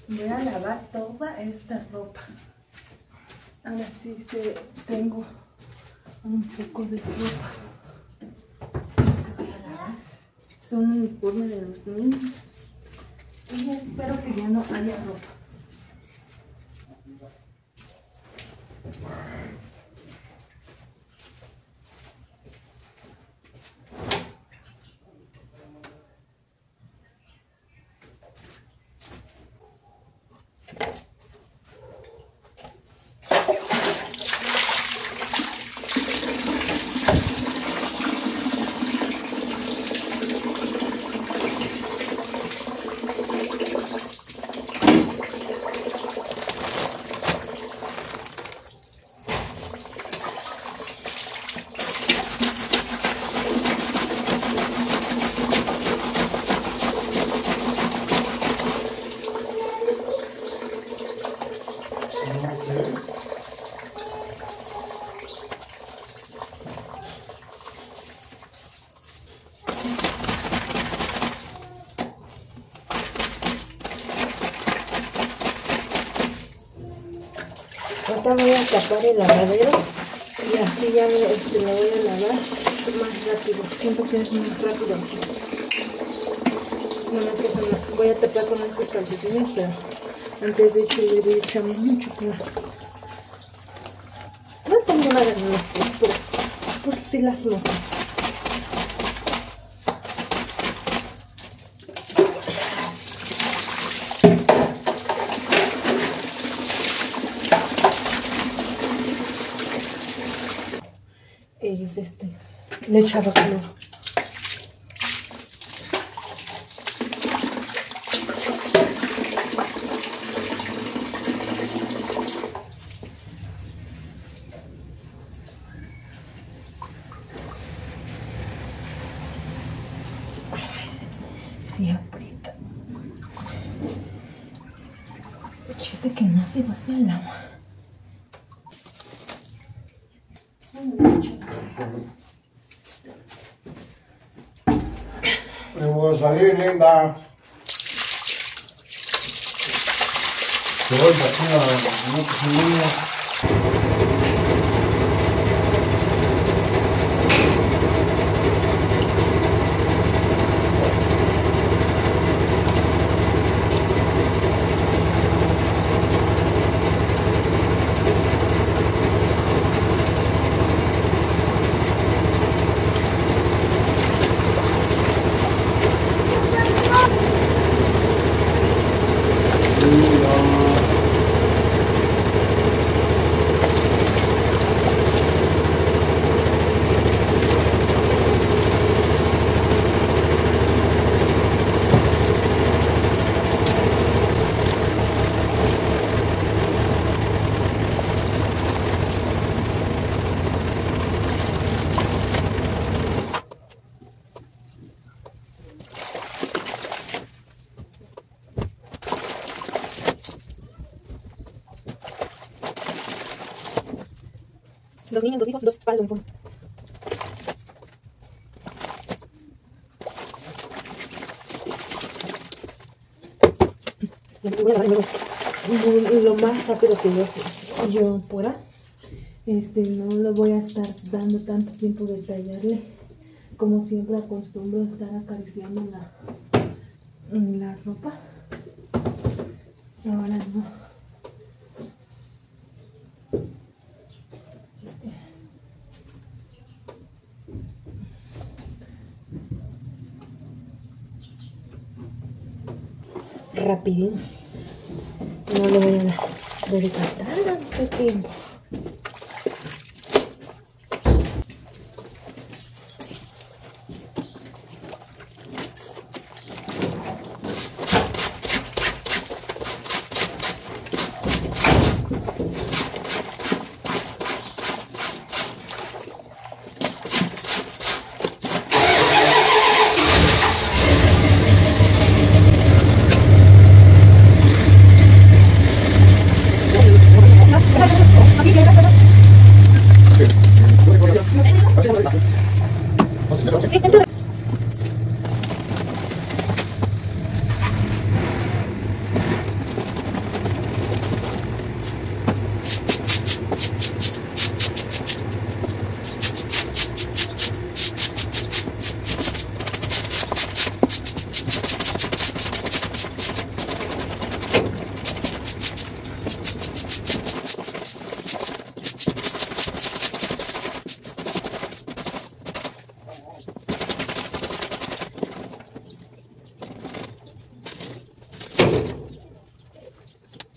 Voy a lavar toda esta ropa. Ahora sí tengo un poco de ropa que voy a lavar. Son uniformes de los niños. Y espero que ya no haya ropa. Ahorita voy a tapar el lavadero y así ya lo voy a lavar más rápido. Siento que es más rápido así. Nada más que voy a tapar con estos calcetines, pero antes de hecho le voy a echar mucho cloro. No tengo nada en los pies, pero porque sí las moscas. Ellos le echaba cloro. Sí aprieta. El chiste que no se vaya el agua. Me voy a salir, linda. Te voy a hacer una Los niños, 2 hijos, 2 pares de uniforme. Voy a lavar lo más rápido que yo pueda. No le voy a estar dando tanto tiempo de tallarle. Como siempre acostumbro a estar acariciando la ropa. Ahora no. Rapidín. No le voy a dedicar tanto tiempo. Aquí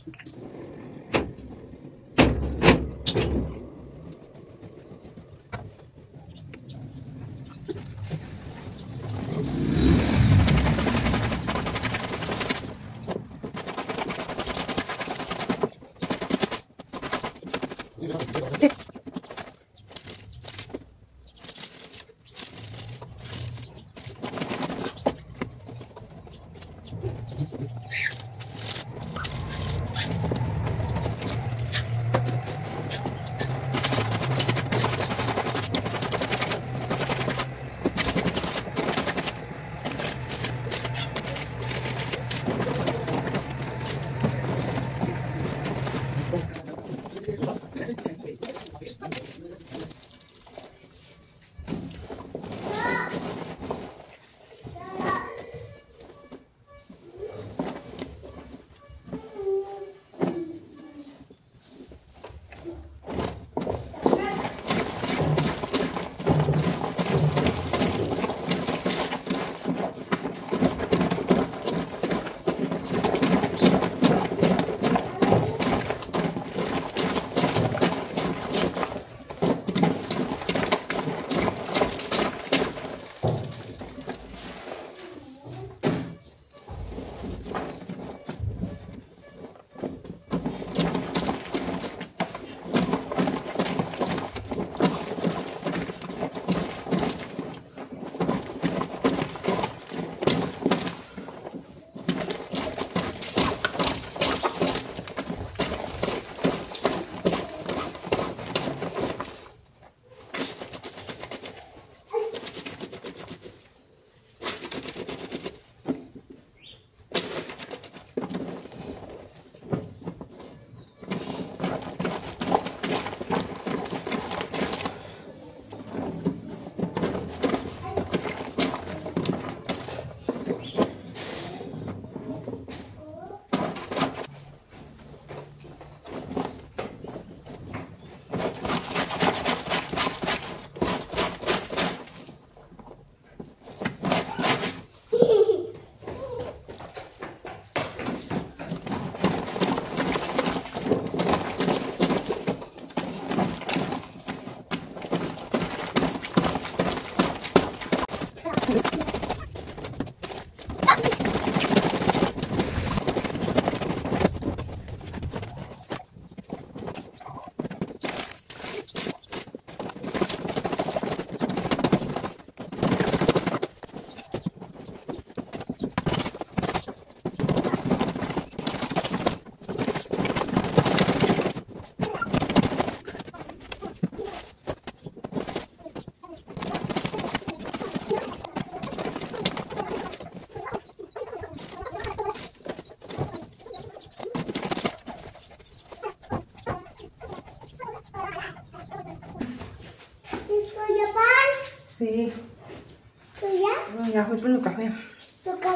Sí. ¿Esto ya? No, ya fui por el café. Toca.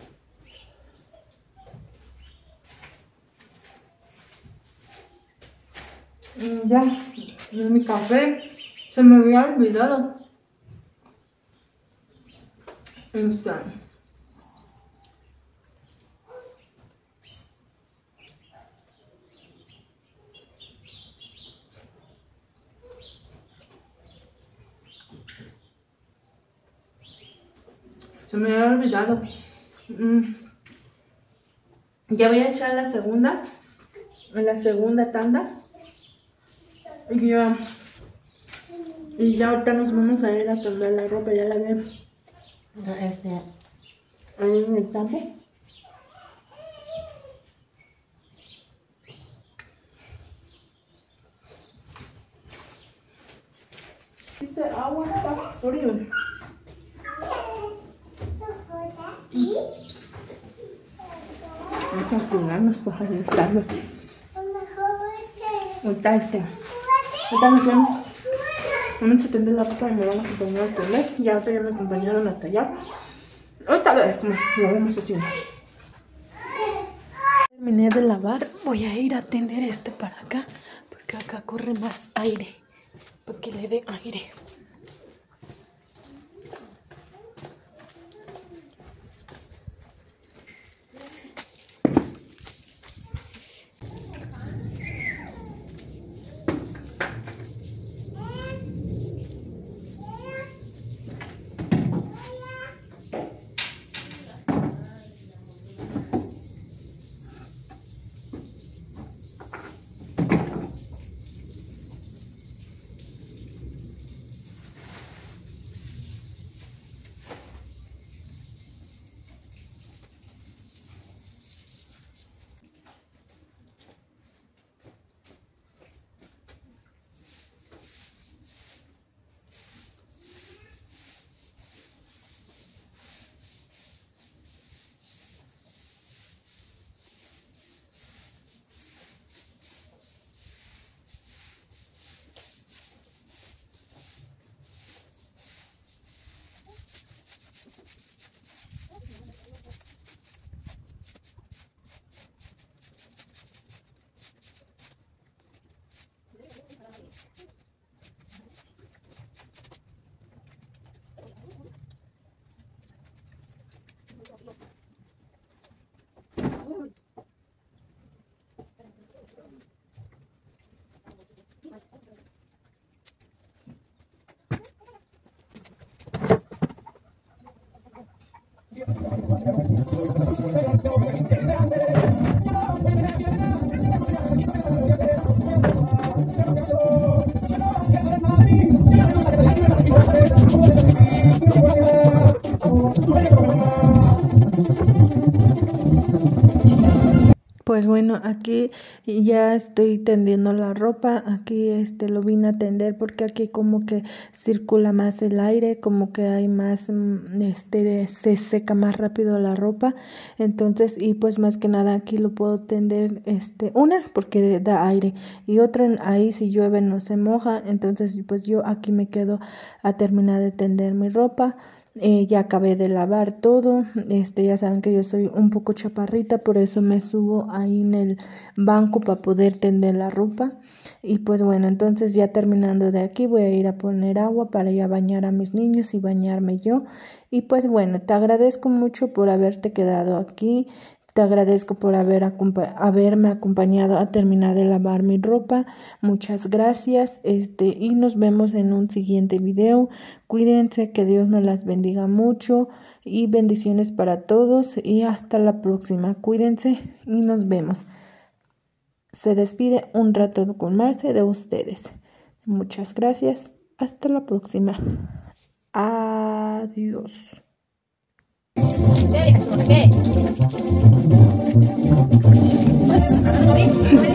Ya, mi café se me había olvidado. Está. Se me había olvidado. Ya voy a echar la segunda. En la segunda tanda. Y ya ahorita nos vamos a ir a tender la ropa. Ya la veo. Ahí en el campo. Dice agua está frío. Vamos a cuidarnos para estarlo. Ahorita ahorita nos vamos. Vamos a tender la ropa y me van a acompañar a tender. Ya ahorita ya me acompañaron a tallar. Ahorita ves como lo vamos haciendo. Terminé de lavar. Voy a ir a tender para acá. Porque acá corre más aire. Para que le dé aire. Pues bueno, aquí ya estoy tendiendo la ropa. Aquí lo vine a tender porque aquí como que circula más el aire, como que hay más se seca más rápido la ropa. Entonces, y pues más que nada aquí lo puedo tender una porque da aire, y otra ahí si llueve no se moja. Entonces, pues yo aquí me quedo a terminar de tender mi ropa. Ya acabé de lavar todo. Ya saben que yo soy un poco chaparrita, por eso me subo ahí en el banco para poder tender la ropa. Y pues bueno, entonces ya terminando de aquí voy a ir a poner agua para ir a bañar a mis niños y bañarme yo. Y pues bueno, te agradezco mucho por haberte quedado aquí. Te agradezco por haberme acompañado a terminar de lavar mi ropa. Muchas gracias. Y nos vemos en un siguiente video. Cuídense, que Dios nos las bendiga mucho y bendiciones para todos y hasta la próxima. Cuídense y nos vemos. Se despide un rato con Marce de ustedes. Muchas gracias. Hasta la próxima. Adiós. ¿Por qué?